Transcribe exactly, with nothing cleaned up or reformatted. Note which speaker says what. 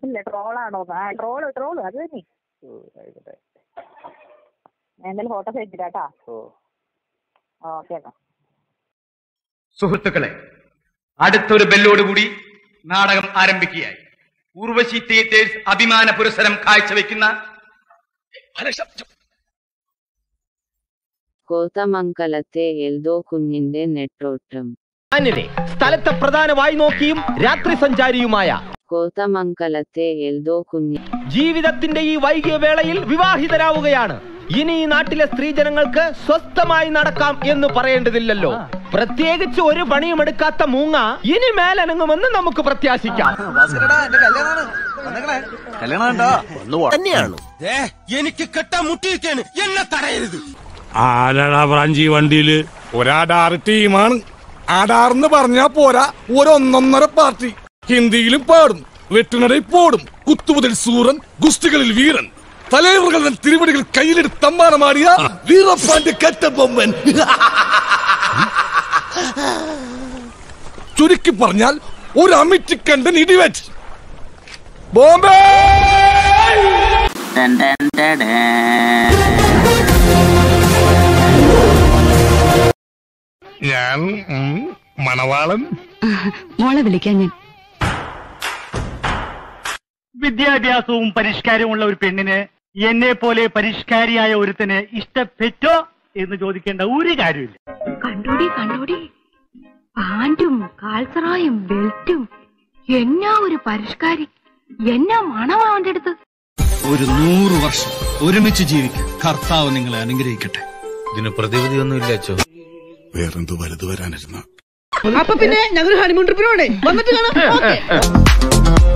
Speaker 1: ഇല്ല ട്രോളാണോ? ആ troll troll അത് തന്നെ. എന്തായാലും ഫോട്ടോസ് അയച്ചിട്ടാ. ഓക്കെ.
Speaker 2: സുഹൃത്തുക്കളെ, അടുത്തൊരു ബെല്ലോടുകൂടി നാടകം ആരംഭിക്കുകയായി. ഊർവശി തിയേറ്റേഴ്സ് അഭിമാന പുരസ്സരം കാഴ്ചവെക്കുന്ന
Speaker 3: കോതമംഗലത്തെ എൽദോ കുഞ്ഞിന്റെ നെട്ടോട്ടം.
Speaker 4: സ്ഥലത്തെ പ്രധാന വായ്നോക്കിയും രാത്രി സഞ്ചാരിയുമായ
Speaker 3: കോതമംഗലത്തെ എൽദോ കുഞ്ഞ്
Speaker 4: ജീവിതത്തിന്റെ ഈ വൈകിയ വേളയിൽ വിവാഹിതരാവുകയാണ്. ഇനി ഈ നാട്ടിലെ സ്ത്രീജനങ്ങൾക്ക് സ്വസ്ഥമായി നടക്കാം എന്ന് പറയേണ്ടതില്ലല്ലോ. പ്രത്യേകിച്ച് ഒരു പണിയും എടുക്കാത്ത മൂങ്ങ ഇനി മേലനങ്ങുമെന്ന് നമുക്ക് പ്രത്യാശിക്കാം.
Speaker 5: എനിക്ക് കെട്ടാൻ മുട്ടിയിരിക്കാണ്, എന്നെ തടയരുത്.
Speaker 6: ആരാടാ ബ്രാഞ്ചി വണ്ടിയില്? ഒരാടാറ് ടീമാണ്. ആടാർന്ന് പറഞ്ഞാ പോരാ, ഒരൊന്നൊന്നര പാർട്ടി. ഹിന്ദിയിലും പാടും, വെട്ടിനടയിൽ പോടും. കുത്തുമുതൽ സൂറൻ, ഗുസ്തികളിൽ വീരൻ, തലൈവറുകൾ തിരുവടികൾ കയ്യിലെടുത്ത് തമ്മാനമാടിയ വീരപ്പാന്റെ കറ്റബൊമ്മൻ. ചുരുക്കി പറഞ്ഞാൽ ഒരു അമിറ്റിക്കണ്ടൻ ഇടിവെച്ച് ബോംബെ. ഞാൻ മണവാളൻ.
Speaker 7: മോളെ വിളിക്കാൻ ഞാൻ.
Speaker 8: വിദ്യാഭ്യാസവും പരിഷ്കാരമുള്ള ഒരു പെണ്ണിന് എന്നെ പോലെ പരിഷ്കാരിയായ ഒരുത്തന് ഇഷ്ടപ്പെട്ടോ എന്ന് ചോദിക്കേണ്ട ഒരു കാര്യമില്ല.
Speaker 7: കണ്ടോടി കണ്ടോടി, പാൻറ്റും കാൽസറായും ബെൽറ്റും, എന്നാ ഒരു പരിഷ്കാരി, എന്നാ മണമാ അവന്റെ അടുത്ത്.
Speaker 5: ഒരു നൂറ് വർഷം ഒരുമിച്ച് ജീവിക്കും. കർത്താവ് നിങ്ങളെ അനുഗ്രഹിക്കട്ടെ.
Speaker 6: ഇതിന് പ്രതിവിധിയൊന്നും ഇല്ല അച്ചോ.
Speaker 5: വേറെന്തോ വലുത് വരാനിരുന്ന
Speaker 7: അപ്പൊ പിന്നെ ഞങ്ങൾ ഹണിമൂൺ ട്രിപ്പിനോടെ വന്നിട്ട് കാണാം.